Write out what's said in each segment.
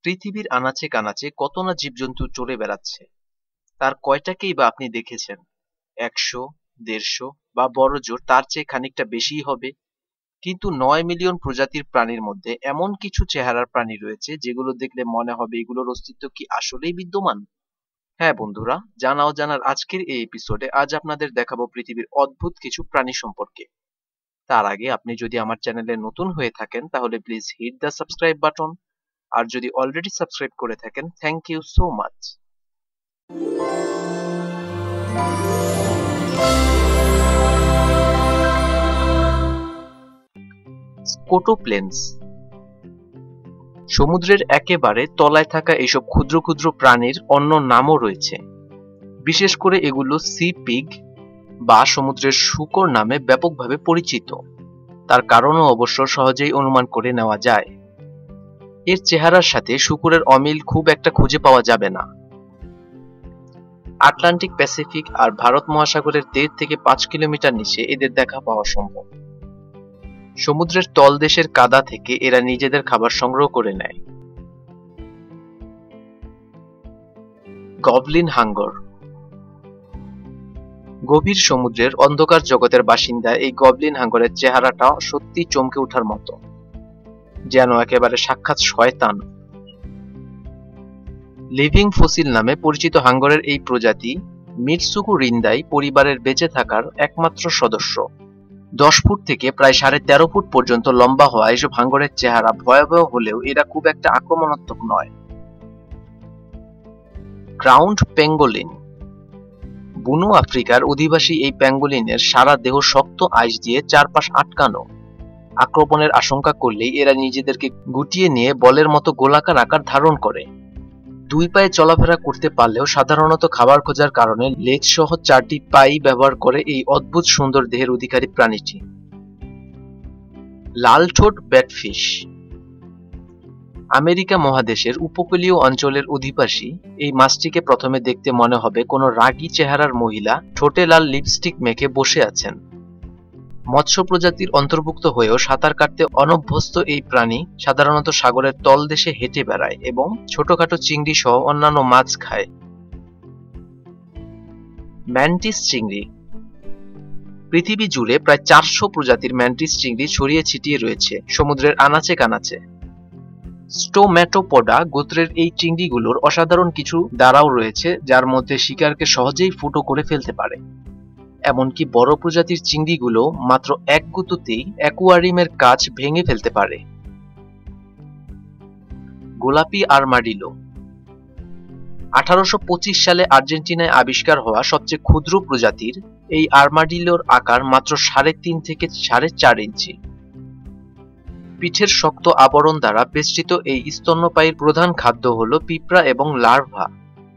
পৃথিবীর আনাচে কানাচে কত না জীবজন্তু চড়ে বেড়াচ্ছে, তার কয়টাকেই বা আপনি দেখেছেন? ১০০, ১৫০ বা বড়জোর তার চেয়ে খানিকটা বেশিই হবে। কিন্তু ৯ মিলিয়ন প্রজাতির প্রাণীর মধ্যে এমন কিছু চেহারার প্রাণী রয়েছে যেগুলো দেখলে মনে হবে এগুলোর অস্তিত্ব কি আসলেই বিদ্যমান। হ্যাঁ বন্ধুরা, জানা অজানার আজকের এই এপিসোডে আজ আপনাদের দেখাবো পৃথিবীর অদ্ভুত কিছু প্রাণী সম্পর্কে। তার আগে আপনি যদি আমার চ্যানেলে নতুন হয়ে থাকেন তাহলে please hit the subscribe button, আর যদি অলরেডি সাবস্ক্রাইব করে থাকেন thank you so much. Scotoplanes. সমুদ্রের একেবারে তলায় থাকা এইসব ক্ষুদ্র ক্ষুদ্র প্রাণীর অন্য নামও রয়েছে। বিশেষ করে এগুলো সি পিগ বা সমুদ্রের শূকর নামে ব্যাপকভাবে পরিচিত। তার কারণও অবশ্য সহজেই অনুমান করে নেওয়া যায়। এর চেহারার সাথে শূকরের অমিল খুব একটা খুঁজে পাওয়া যাবে না। আটলান্টিক, প্যাসিফিক আর ভারত মহাসাগরের ১.৫ থেকে ৫ কিলোমিটার নিচে এদের দেখা পাওয়া সম্ভব। সমুদ্রের তলদেশের কাদা থেকে এরা নিজেদের খাবার সংগ্রহ করে নেয়। গবলিন হাঙ্গর। গভীর সমুদ্রের অন্ধকার জগতের বাসিন্দা এই গবলিন হাঙ্গরের চেহারাটা সত্যি চমকে ওঠার মতো, যেন একেবারে সাক্ষাৎ শয়তান। লিভিং ফসিল নামে পরিচিত হাঙ্গরের এই প্রজাতি মিটসুকু রিন্দাই পরিবারের বেঁচে থাকার একমাত্র সদস্য। ১০ ফুট থেকে প্রায় ১৩.৫ ফুট পর্যন্ত লম্বা হওয়া এসব হাঙ্গরের চেহারা ভয়াবহ হলেও এরা খুব একটা আক্রমণাত্মক নয়। Ground pangolin. বুনো আফ্রিকার অধিবাসী এই প্যাঙ্গোলিনের সারা দেহ শক্ত আইস দিয়ে চারপাশ আটকানো। আক্রমণের আশঙ্কা করলেই এরা নিজেদেরকে গুটিয়ে নিয়ে বলের মতো গোলাকার আকার ধারণ করে। ২ পায়ে চলাফেরা করতে পারলেও সাধারণত খাবার খোঁজার কারণে লেজ সহ ৪টি পাই ব্যবহার করে এই অদ্ভুত সুন্দর দেহের অধিকারী প্রাণীটি। লাল ঠোঁট ব্যাটফিশ। আমেরিকা মহাদেশের উপকূলীয় অঞ্চলের অধিবাসী এই মাছটিকে প্রথমে দেখতে মনে হবে কোনো রাগী চেহারার মহিলা ঠোঁটে লাল লিপস্টিক মেখে বসে আছেন। মৎস্য প্রজাতির অন্তর্ভুক্ত হয়েও সাঁতার কাটতে অনভ্যস্ত এই প্রাণী সাধারণত সাগরের তলদেশে হেঁটে বেড়ায় এবং ছোটখাটো চিংড়ি সহ অন্যান্য মাছ খায়। ম্যান্টিস চিংড়ি। পৃথিবী জুড়ে প্রায় ৪০০ প্রজাতির ম্যান্টিস চিংড়ি ছড়িয়ে ছিটিয়ে রয়েছে সমুদ্রের আনাচে কানাচে। স্টোম্যাটোপোডা গোত্রের এই চিংড়িগুলোর অসাধারণ কিছু দ্বারাও রয়েছে, যার মধ্যে শিকারকে সহজেই ফুটো করে ফেলতে পারে। এমনকি বড় প্রজাতির চিংড়িগুলো মাত্র এক গুঁতোতেই অ্যাকুয়ারিয়ামের কাঁচ ভেঙে ফেলতে পারে। গোলাপি আর্মাডিলো। ১৮২৫ সালে আর্জেন্টিনায় আবিষ্কার হওয়া সবচেয়ে ক্ষুদ্র প্রজাতির এই আর্মাডিলোর আকার মাত্র ৩.৫ থেকে ৪.৫ ইঞ্চি। পিঠের শক্ত আবরণ দ্বারা বেষ্টিত এই স্তন্যপায়ীর প্রধান খাদ্য হল পিঁপড়া এবং লার্ভা।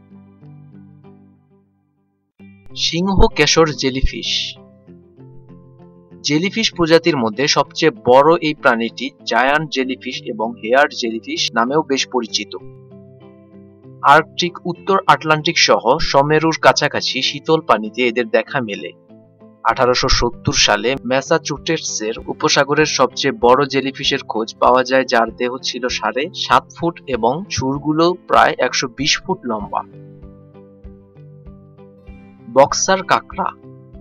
সিংহ কেশর জেলিফিশ। জেলিফিশ প্রজাতির মধ্যে সবচেয়ে বড় এই প্রাণীটি জায়ান্ট জেলিফিশ এবং হেয়ার জেলিফিশ নামেও বেশ পরিচিত। আর্কটিক, উত্তর আটলান্টিক সহ সমেরুর কাছাকাছি শীতল পানিতে এদের দেখা মেলে। ১৮৭০ সালে ম্যাসাচুসেটসের উপসাগরের সবচেয়ে বড় জেলিফিশের খোঁজ পাওয়া যায়, যার দেহ ছিল ৭.৫ ফুট এবং শুঁড়গুলো প্রায় ১২০ ফুট লম্বা। বক্সার কাঁকড়া।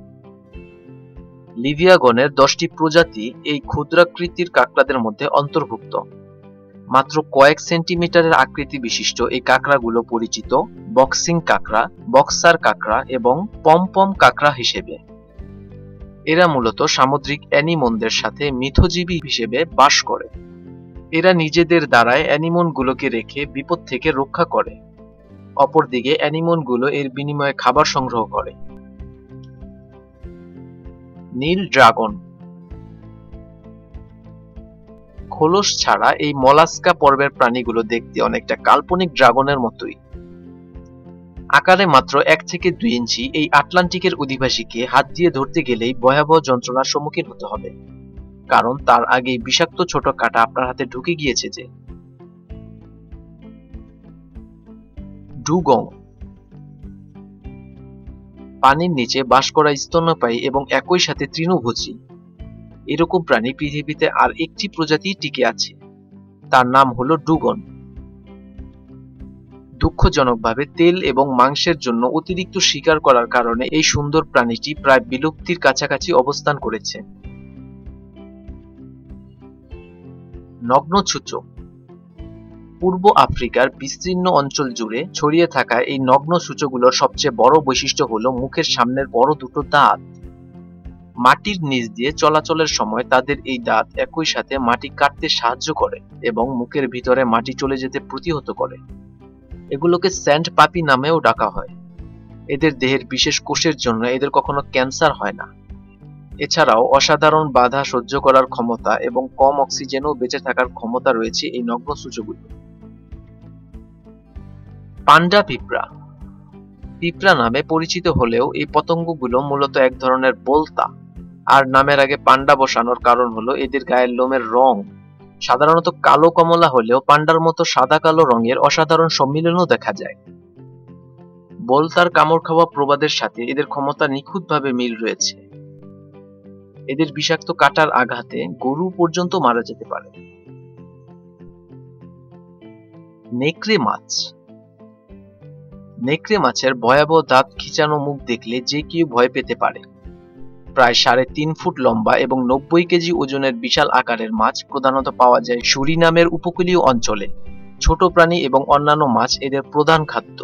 লিভিয়াগনের ১০টি প্রজাতি এই ক্ষুদ্রাকৃতির কাঁকড়াদের মধ্যে অন্তর্ভুক্ত। মাত্র কয়েক সেন্টিমিটারের আকৃতি বিশিষ্ট এই কাঁকড়াগুলো পরিচিত বক্সিং কাঁকড়া, বক্সার কাঁকড়া এবং পমপম কাঁকড়া হিসেবে। এরা মূলত সামুদ্রিক অ্যানিমনদের সাথে মিথজীবী হিসেবে বাস করে। এরা নিজেদের দ্বারায় অ্যানিমনগুলোকে রেখে বিপদ থেকে রক্ষা করে, অপরদিকে অ্যানিমনগুলো এর বিনিময়ে খাবার সংগ্রহ করে। নীল ড্রাগন। খোলস ছাড়া এই মলাস্কা পর্বের প্রাণীগুলো দেখতে অনেকটা কাল্পনিক ড্রাগনের মতোই। আকারে মাত্র ১ থেকে ২ ইঞ্চি এই আটলান্টিকের অধিবাসীকে হাত দিয়ে ধরতে গেলেই ভয়াবহ যন্ত্রণার সম্মুখীন হতে হবে, কারণ তার আগেই বিষাক্ত ছোট কাঁটা আপনার হাতে ঢুকে গিয়েছে যে। ডুগং। পানির নিচে বাস করা স্তন্যপায়ী এবং একই সাথে তৃণভোজী এরকম প্রাণী পৃথিবীতে আর একটি প্রজাতি টিকে আছে, তার নাম হলো ডুগন। দুঃখজনকভাবে তেল এবং মাংসের জন্য অতিরিক্ত শিকার করার কারণে এই সুন্দর প্রাণীটি প্রায় বিলুপ্তির কাছাকাছি অবস্থান করেছে। নগ্ন ছুঁচো। পূর্ব আফ্রিকার বিস্তীর্ণ অঞ্চল জুড়ে ছড়িয়ে থাকা এই নগ্ন সূচকগুলোর সবচেয়ে বড় বৈশিষ্ট্য হলো মুখের সামনের বড় দুটো দাঁত। মাটির নিচ দিয়ে চলাচলের সময় তাদের এই দাঁত একই সাথে মাটি কাটতে সাহায্য করে এবং মুখের ভিতরে মাটি চলে যেতে প্রতিহত করে। এগুলোকে স্যান্ড পাপি নামেও ডাকা হয়। এদের দেহের বিশেষ কোষের জন্য এদের কখনো ক্যান্সার হয় না। এছাড়াও অসাধারণ বাধা সহ্য করার ক্ষমতা এবং কম অক্সিজেনও বেঁচে থাকার ক্ষমতা রয়েছে এই নগ্ন সূচকগুলো। পান্ডা পিঁপড়া। পিঁপড়া নামে পরিচিত হলেও এই পতঙ্গগুলো মূলত এক ধরনের বোলতা। আর নামের আগে পান্ডা বসানোর কারণ হলো এদের গায়ের লোমের রং সাধারণত কালো কমলা হলেও পান্ডার মতো সাদা কালো রঙের অসাধারণ সম্মিলনও দেখা যায়। বোলতার কামড় খাওয়া প্রবাদের সাথে এদের ক্ষমতা নিখুঁতভাবে মিল রয়েছে। এদের বিষাক্ত কাঁটার আঘাতে গরু পর্যন্ত মারা যেতে পারে। নেকড়ে মাছ। নেকড়ে মাছের ভয়াবহ দাঁত খিঁচানো মুখ দেখলে যে কেউ ভয় পেতে পারে। প্রায় 3.5 ফুট লম্বা এবং 90 কেজি ওজনের বিশাল আকারের মাছ প্রধানত পাওয়া যায় সুরিনামের উপকূলীয় অঞ্চলে। ছোট প্রাণী এবং অন্যান্য মাছ এদের প্রধান খাদ্য।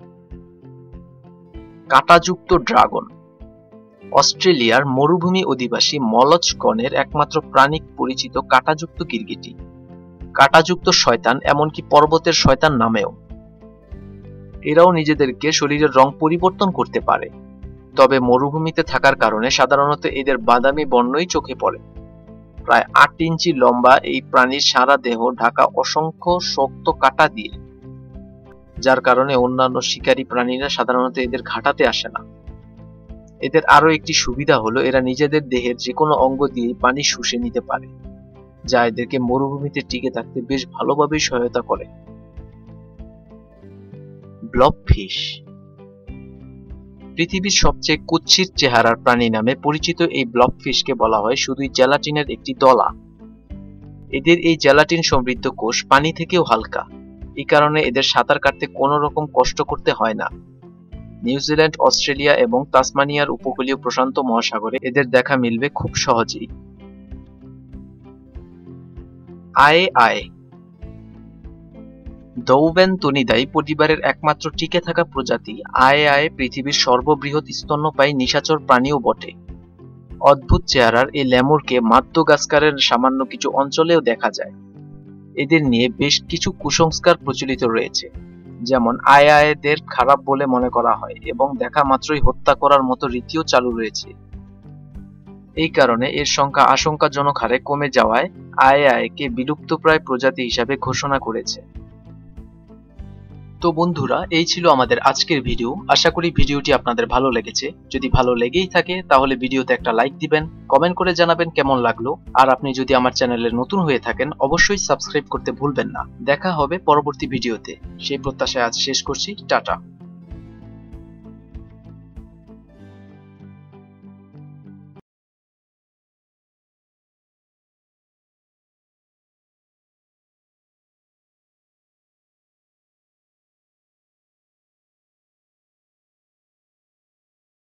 কাঁটাযুক্ত ড্রাগন। অস্ট্রেলিয়ার মরুভূমি অধিবাসী মলস্কগণের একমাত্র প্রাণিক পরিচিত কাঁটাযুক্ত গিরগিটি। কাঁটাযুক্ত শয়তান, এমনকি পর্বতের শয়তান নামেও। এরাও নিজেদেরকে শরীরের রং পরিবর্তন করতে পারে, তবে মরুভূমিতে থাকার কারণে সাধারণত এদের বাদামি বর্ণই চোখে পড়ে। প্রায় 8 ইঞ্চি লম্বা এই প্রাণীর সারা দেহ ঢাকা অসংখ্য শক্ত কাঁটা দিয়ে, যার কারণে অন্যান্য শিকারী প্রাণীরা সাধারণত এদের ঘাঁটাতে আসে না। এদের আরো একটি সুবিধা হলো এরা নিজেদের দেহের যে কোনো অঙ্গ দিয়ে পানি শুষে নিতে পারে, যা এদেরকে মরুভূমিতে টিকে থাকতে বেশ ভালোভাবেই সহায়তা করে। ব্লবফিশ। পৃথিবীর সবচেয়ে কুৎসিত চেহারার প্রাণী নামে পরিচিত এই ব্লবফিশকে বলা হয় শুধুই জেলাটিনের একটি দলা। এদের এই জেলাটিন সমৃদ্ধ কোষ পানি থেকেও হালকা, এই কারণে এদের সাঁতার কাটতে কোনো রকম কষ্ট করতে হয় না। নিউজিল্যান্ড, অস্ট্রেলিয়া এবং তাসমানিয়ার উপকূলীয় প্রশান্ত মহাসাগরে এদের দেখা মিলবে খুব সহজেই। আয়ে আয়ে। দৌবেনতনিদাই পরিবারের একমাত্র টিকে থাকা প্রজাতি আয়ে আয়ে পৃথিবীর সর্ববৃহৎ স্তন্যপায়ী নিশাচর প্রাণীও বটে। অদ্ভুত চেহারার এই লেমুরকে মাদাগাস্কারের সামান্য কিছু অঞ্চলেও দেখা যায়। এদের নিয়ে বেশ কিছু কুসংস্কার প্রচলিত রয়েছে, যেমন আয়ে আয়েদের খারাপ বলে মনে করা হয় এবং দেখা মাত্রই হত্যা করার মতো রীতিও চালু রয়েছে। এই কারণে এর সংখ্যা আশঙ্কাজনক হারে কমে যাওয়ায় আয়ে আয়েকে বিলুপ্তপ্রায় প্রজাতি হিসাবে ঘোষণা করেছে। তো বন্ধুরা, এই ছিল আমাদের আজকের ভিডিও। আশা করি ভিডিওটি আপনাদের ভালো লেগেছে। যদি ভালো লেগেই থাকে তাহলে ভিডিওতে একটা লাইক দিবেন, কমেন্ট করে জানাবেন কেমন লাগলো। আর আপনি যদি আমার চ্যানেলে নতুন হয়ে থাকেন অবশ্যই সাবস্ক্রাইব করতে ভুলবেন না। দেখা হবে পরবর্তী ভিডিওতে, সেই প্রত্যাশায় আজ শেষ করছি। টাটা।